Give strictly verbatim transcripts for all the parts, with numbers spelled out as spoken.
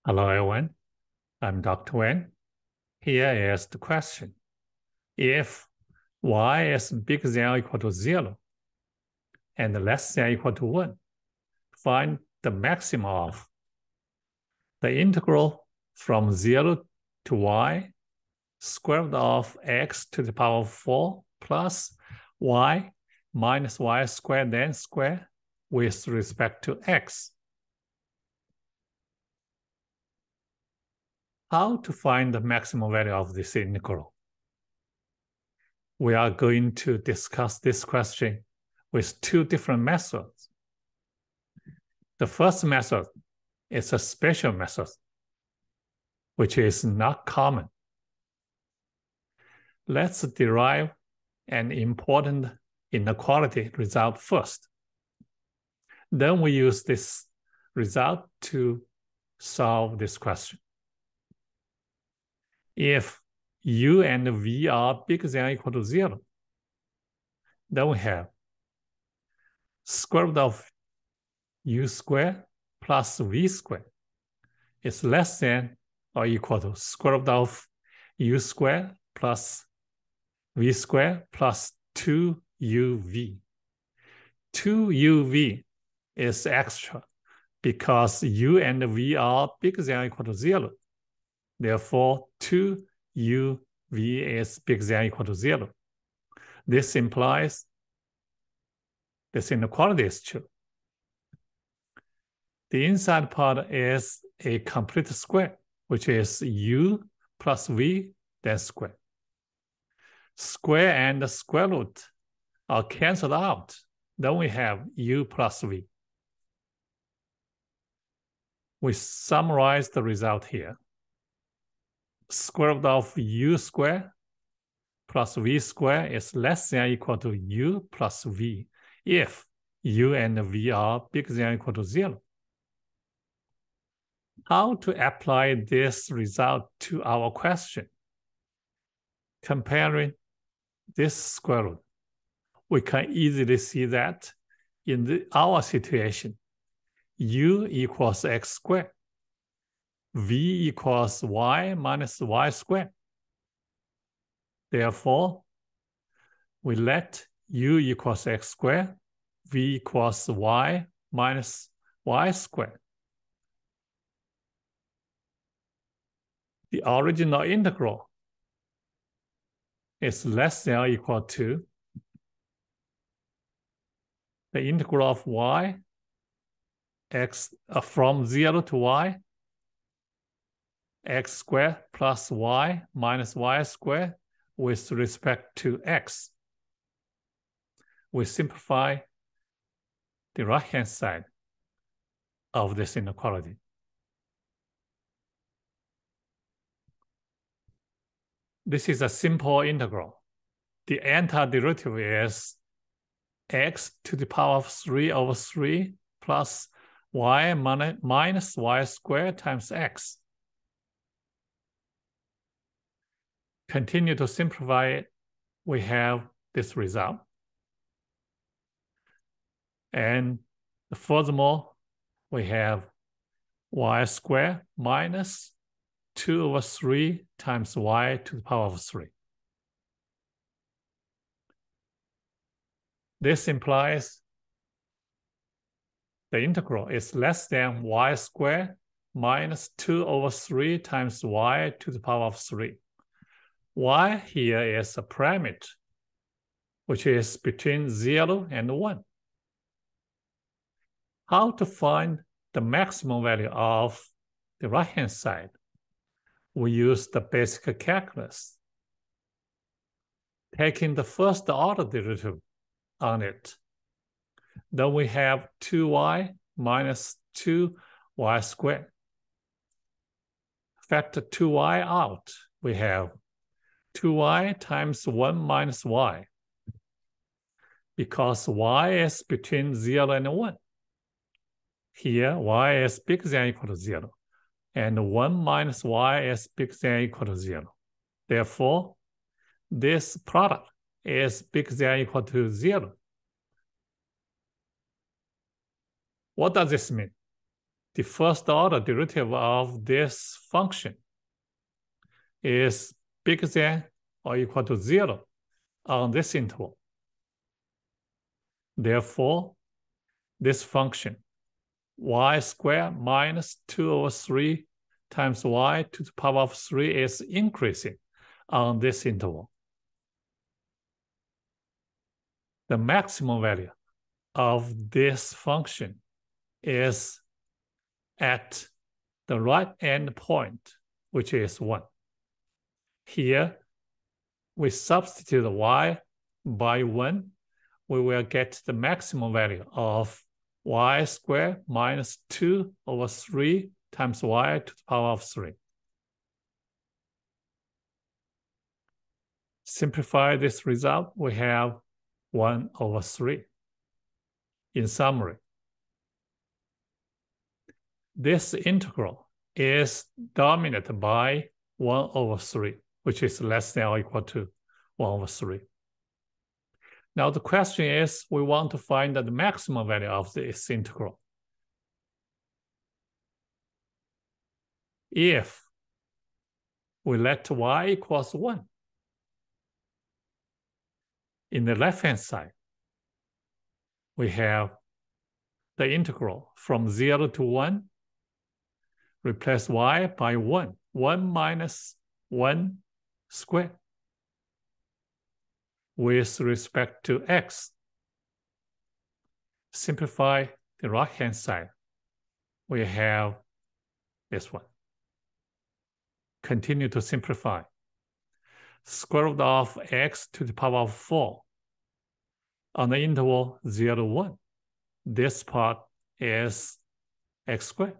Hello everyone, I'm Doctor Wang. Here is the question. If y is bigger than or equal to zero and less than or equal to one, find the maximum of the integral from zero to y square root of x to the power of four plus y minus y squared then squared with respect to x. How to find the maximum value of this integral? We are going to discuss this question with two different methods. The first method is a special method, which is not common. Let's derive an important inequality result first. Then we use this result to solve this question. If u and v are bigger than or equal to zero, then we have square root of u squared plus v squared is less than or equal to square root of u squared plus v squared plus two u v. two u v is extra because u and v are bigger than or equal to zero. Therefore, two u v is bigger than or equal to zero. This implies this inequality is true. The inside part is a complete square, which is u plus v then square. Square and square root are canceled out. Then we have u plus v. We summarize the result here. Square root of u squared plus v squared is less than or equal to u plus v if u and v are bigger than or equal to zero. How to apply this result to our question? Comparing this square root, we can easily see that in the, our situation, u equals x squared. V equals y minus y squared. Therefore, we let u equals x squared, v equals y minus y squared. The original integral is less than or equal to the integral of y x uh, from zero to y x squared plus y minus y squared with respect to x. We simplify the right-hand side of this inequality. This is a simple integral. The antiderivative is x to the power of three over three plus y minus y squared times x. Continue to simplify it, we have this result. And furthermore, we have y squared minus two over three times y to the power of three. This implies the integral is less than y squared minus two over three times y to the power of three. Y here is a parameter, which is between zero and one. How to find the maximum value of the right-hand side? We use the basic calculus, taking the first order derivative on it. Then we have two y minus two y squared. Factor two y out, we have two y times one minus y. Because y is between zero and one. Here, y is bigger than or equal to zero. And one minus y is bigger than or equal to zero. Therefore, this product is bigger than or equal to zero. What does this mean? the first order derivative of this function is bigger than or equal to zero on this interval. Therefore, this function, y squared minus two over three times y to the power of three is increasing on this interval. The maximum value of this function is at the right end point, which is one. Here, we substitute y by one, we will get the maximum value of y squared minus two over three times y to the power of three. Simplify this result, we have one over three. In summary, this integral is dominated by one over three, which is less than or equal to one over three. Now the question is, we want to find the maximum value of this integral. If we let y equals one, in the left-hand side, we have the integral from zero to one, replace y by one, one minus one squared with respect to x. Simplify the right-hand side, we have this one. Continue to simplify. Square root of x to the power of four on the interval zero to one. This part is x squared.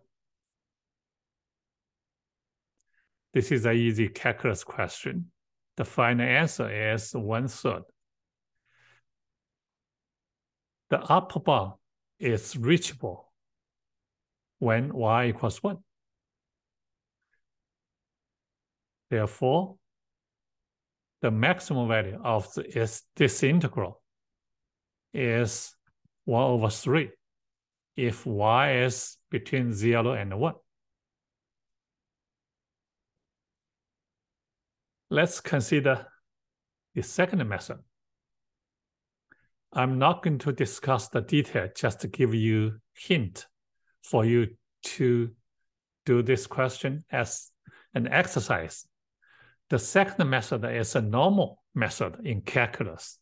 This is an easy calculus question. The final answer is one third. The upper bound is reachable when y equals one. Therefore, the maximum value of the, is this integral is one over three if y is between zero and one. Let's consider the second method. I'm not going to discuss the detail, just to give you hint for you to do this question as an exercise. The second method is a normal method in calculus.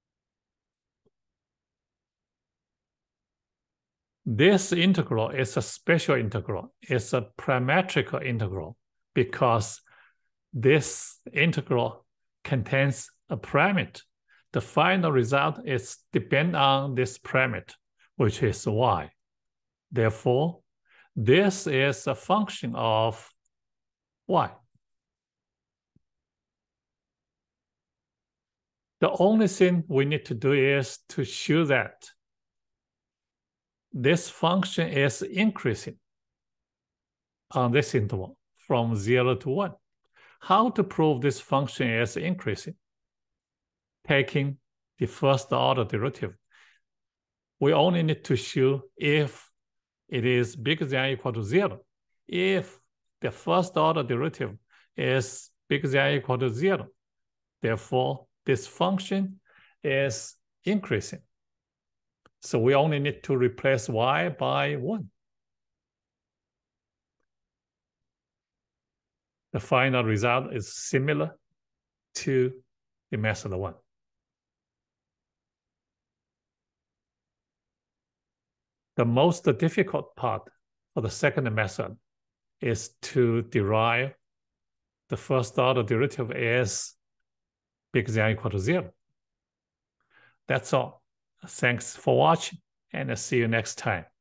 This integral is a special integral. It's a parametric integral because this integral contains a parameter. The final result is depend on this parameter, which is y. Therefore, this is a function of y. The only thing we need to do is to show that this function is increasing on this interval from zero to one. How to prove this function is increasing? Taking the first order derivative. We only need to show if it is bigger than or equal to zero. If the first order derivative is bigger than or equal to zero, therefore, this function is increasing. So we only need to replace y by one. The final result is similar to the method one. The most difficult part for the second method is to derive the first order derivative as bigger than or equal to zero. That's all. Thanks for watching, and I'll see you next time.